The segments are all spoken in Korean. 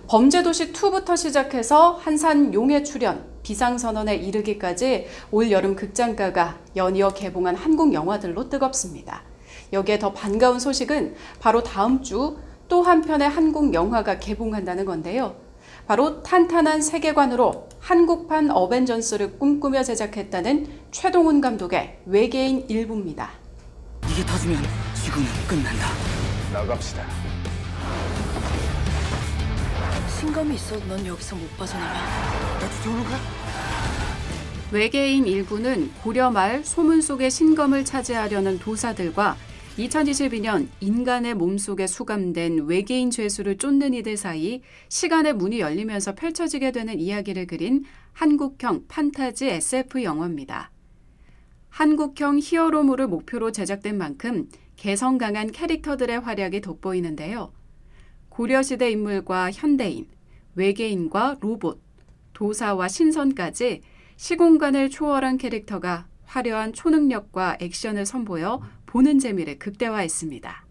범죄도시2부터 시작해서 한산 용의 출현, 비상선언에 이르기까지 올 여름 극장가가 연이어 개봉한 한국 영화들로 뜨겁습니다. 여기에 더 반가운 소식은 바로 다음 주 또 한 편의 한국 영화가 개봉한다는 건데요. 바로 탄탄한 세계관으로 한국판 어벤져스를 꿈꾸며 제작했다는 최동훈 감독의 외계인 일부입니다. 이게 터지면 지구는 끝난다. 나갑시다. 신검이 있어도 넌 여기서 못 빠져나가. 나 쫓아오는 거야? 외계인 일부는 고려 말 소문 속의 신검을 차지하려는 도사들과 2022년 인간의 몸속에 수감된 외계인 죄수를 쫓는 이들 사이 시간의 문이 열리면서 펼쳐지게 되는 이야기를 그린 한국형 판타지 SF 영화입니다. 한국형 히어로물을 목표로 제작된 만큼 개성 강한 캐릭터들의 활약이 돋보이는데요. 고려시대 인물과 현대인, 외계인과 로봇, 도사와 신선까지 시공간을 초월한 캐릭터가 화려한 초능력과 액션을 선보여 보는 재미를 극대화했습니다.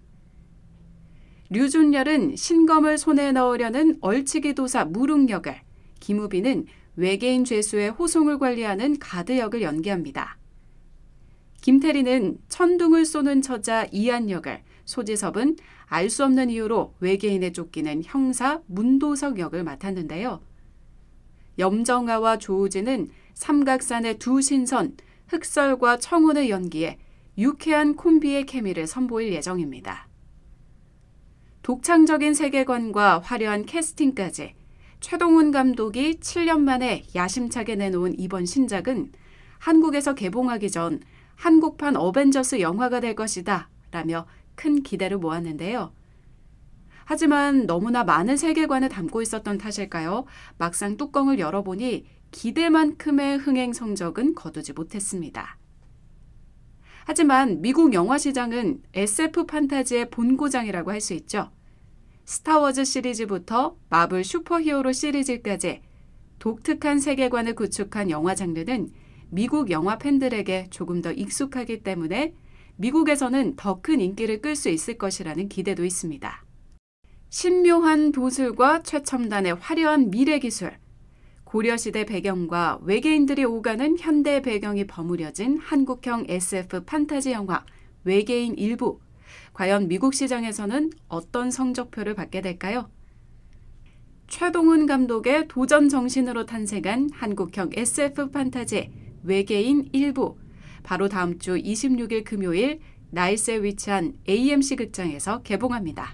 류준열은 신검을 손에 넣으려는 얼치기 도사 무릉 역을, 김우빈은 외계인 죄수의 호송을 관리하는 가드 역을 연기합니다. 김태리는 천둥을 쏘는 처자 이한 역을, 소지섭은 알 수 없는 이유로 외계인에 쫓기는 형사 문도석 역을 맡았는데요. 염정아와 조우진은 삼각산의 두 신선, 흑설과 청혼의 연기에 유쾌한 콤비의 케미를 선보일 예정입니다. 독창적인 세계관과 화려한 캐스팅까지 최동훈 감독이 7년 만에 야심차게 내놓은 이번 신작은 한국에서 개봉하기 전 한국판 어벤져스 영화가 될 것이다 라며 큰 기대를 모았는데요. 하지만 너무나 많은 세계관을 담고 있었던 탓일까요? 막상 뚜껑을 열어보니 기대만큼의 흥행 성적은 거두지 못했습니다. 하지만 미국 영화 시장은 SF 판타지의 본고장이라고 할 수 있죠. 스타워즈 시리즈부터 마블 슈퍼히어로 시리즈까지 독특한 세계관을 구축한 영화 장르는 미국 영화 팬들에게 조금 더 익숙하기 때문에 미국에서는 더 큰 인기를 끌 수 있을 것이라는 기대도 있습니다. 신묘한 도술과 최첨단의 화려한 미래 기술, 고려시대 배경과 외계인들이 오가는 현대 배경이 버무려진 한국형 SF 판타지 영화 외계인 일부. 과연 미국 시장에서는 어떤 성적표를 받게 될까요? 최동훈 감독의 도전 정신으로 탄생한 한국형 SF 판타지 외계인 일부. 바로 다음 주 26일 금요일 나일스에 위치한 AMC 극장에서 개봉합니다.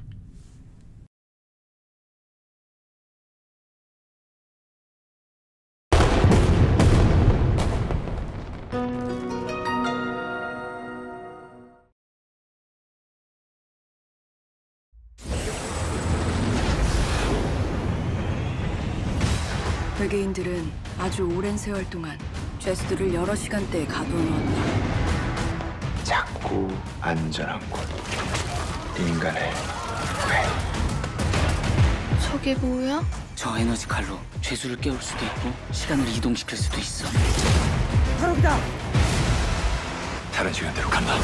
외계인들은 아주 오랜 세월 동안 죄수들을 여러 시간대에 가둬놓았다. 작고 안전한 곳. 인간의 회. 저게 뭐야? 저 에너지 칼로 죄수를 깨울 수도 있고 시간을 이동시킬 수도 있어. 바로다. 다른 시간대로 간다.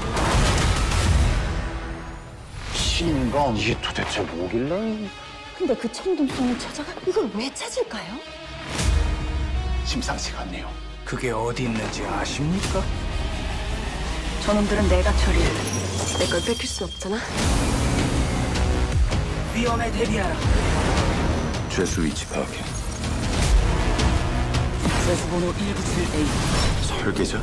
신검. 이게 도대체 뭐길래? 근데 그 천둥 쏘는 처자가 이걸 왜 찾을까요? 심상치가 않네요. 그게 어디 있는지 아십니까? 저놈들은 내가 처리해. 내 걸 뺏길 순 없잖아. 위험에 대비하라. 죄수 위치 파악해. 죄수 번호 197A. 설계자?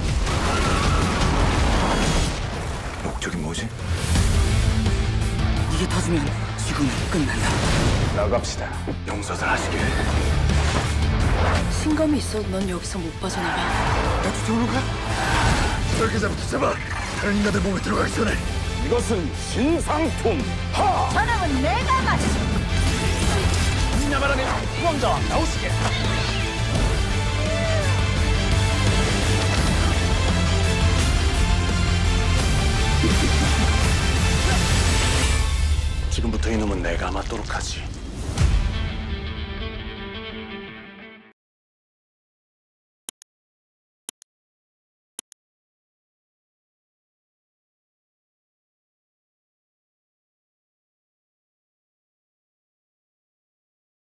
목적이 뭐지? 이게 터지면 지구는 끝난다. 나갑시다. 용서들 하시길. 신검이 있어도 넌 여기서 못 빠져나가. 나 쫓아오는 거야? 설계자부터 잡아. 다른 인간들 몸에 들어가기 전에. 이것은 신상품. 저놈은 내가 맞지. 이나마라는 후왕자왕 나오시게. 지금부터 이놈은 내가 맞도록 하지.